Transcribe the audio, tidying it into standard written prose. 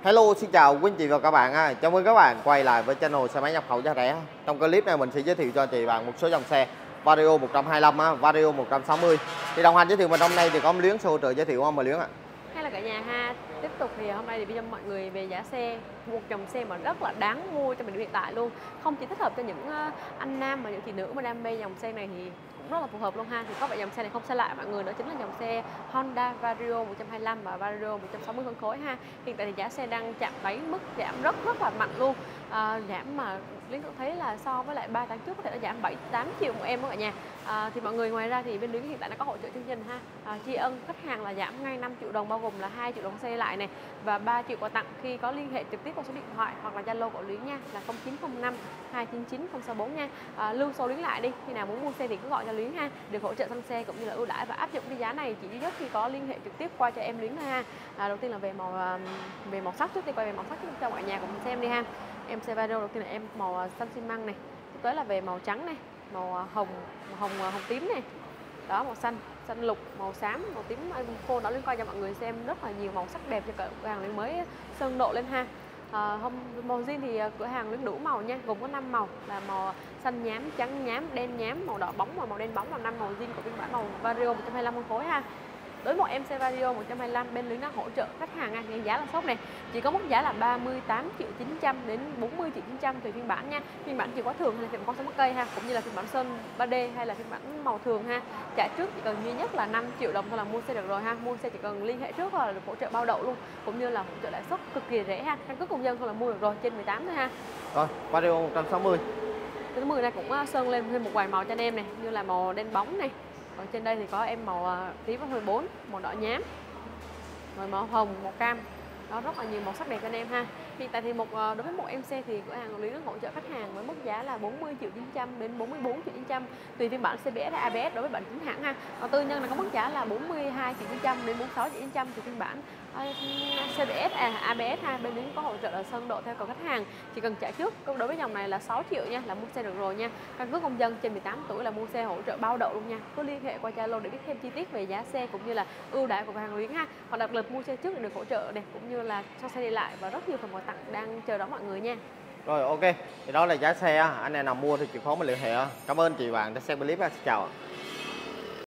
Hello, xin chào quý anh chị và các bạn ha. Chào mừng các bạn quay lại với channel xe máy nhập khẩu giá rẻ. Trong clip này mình sẽ giới thiệu cho chị bạn một số dòng xe Vario 125 á, Vario 160. Thì đồng hành giới thiệu mình hôm nay thì có em Luyến, sự hỗ trợ giới thiệu không mà Luyến ạ? Hay là cả nhà ha. Tiếp tục thì hôm nay thì video mọi người về giá xe, một dòng xe mà rất là đáng mua cho mình hiện tại luôn. Không chỉ thích hợp cho những anh nam mà những chị nữ mà đam mê dòng xe này thì cũng rất là phù hợp luôn ha. Thì có vẻ dòng xe này không xa lạ mọi người, đó chính là dòng xe Honda Vario 125 và Vario 160 phân khối ha. Hiện tại thì giá xe đang chạm đáy mức giảm rất là mạnh luôn. Giảm mà Liên cũng thấy là so với lại 3 tháng trước có thể là giảm 7-8 triệu một em đó cả nhà. Thì mọi người ngoài ra thì bên Luyến hiện tại đã có hỗ trợ chương trình ha. Tri ân khách hàng là giảm ngay 5 triệu đồng, bao gồm là 2 triệu đồng xe lại này và 3 triệu quà tặng khi có liên hệ trực tiếp qua số điện thoại hoặc là Zalo của Luyến nha, là 0905 299 064 nha. Lưu số Luyến lại đi, khi nào muốn mua xe thì cứ gọi cho Luyến ha, được hỗ trợ xăng xe cũng như là ưu đãi và áp dụng cái giá này chỉ duy nhất khi có liên hệ trực tiếp qua cho em Luyến thôi ha. Đầu tiên là về màu sắc, trước tiên quay về màu sắc cho mọi nhà cùng xem đi ha. Em xe Vario đầu tiên là em màu xanh xi măng này, tiếp tới là về màu trắng này, màu hồng tím này, đó, màu xanh lục, màu xám, màu tím phone đó. Liên quan cho mọi người xem rất là nhiều màu sắc đẹp cho cửa hàng Luyến mới sơn độ lên ha. Màu zin thì cửa hàng Luyến đủ màu nha, gồm có 5 màu là màu xanh nhám, trắng nhám, đen nhám, màu đỏ bóng và màu đen bóng, là 5 màu zin của phiên bản màu Vario 125 phân khối ha. Đối một em xe Vario 125 bên Luyến đang hỗ trợ khách hàng nghe giá là shop này chỉ có mức giá là 38 triệu 900 đến 40 triệu 900 tùy phiên bản nha. Phiên bản chìa khóa thường hay là phiên bản con số mắc cây ha, cũng như là phiên bản sơn 3D hay là phiên bản màu thường ha. Trả trước chỉ cần duy nhất là 5 triệu đồng thôi là mua xe được rồi ha. Mua xe chỉ cần liên hệ trước là được hỗ trợ bao đậu luôn, cũng như là hỗ trợ lãi suất cực kỳ rẻ ha. Căn cước công dân thôi là mua được rồi, trên 18 thôi ha. Rồi, Vario 160. Cái 10 này cũng sơn lên thêm một vài màu cho anh em này, như là màu đen bóng này. Còn trên đây thì có em màu tím 14, màu đỏ nhám, rồi màu hồng, màu cam. Đó, rất là nhiều màu sắc đẹp cho anh em ha. Hiện tại thì đối với một em xe thì cửa hàng Luyến hỗ trợ khách hàng với mức giá là 40 triệu 900 đến 44 triệu 900 tùy phiên bản CBS hay ABS đối với bản chính hãng ha. Còn tư nhân là có mức giá là 42 triệu 900 đến 46 triệu 900 tùy phiên bản CBS ABS ha. Bên Luyến có hỗ trợ là sơn độ theo cầu khách hàng, chỉ cần trả trước đối với dòng này là 6 triệu nha là mua xe được rồi nha. Căn cước công dân trên 18 tuổi là mua xe hỗ trợ bao đậu luôn nha. Cứ liên hệ qua Zalo để biết thêm chi tiết về giá xe cũng như là ưu đãi của cửa hàng Luyến ha. Hoặc đặc biệt mua xe trước để được hỗ trợ này, cũng như là cho xe đi lại và rất nhiều phần quà tặng đang chờ đón mọi người nha. Rồi ok, thì đó là giá xe, anh em nào mua thì chịu khó mình liên hệ. Cảm ơn chị bạn đã xem clip, xin chào ạ.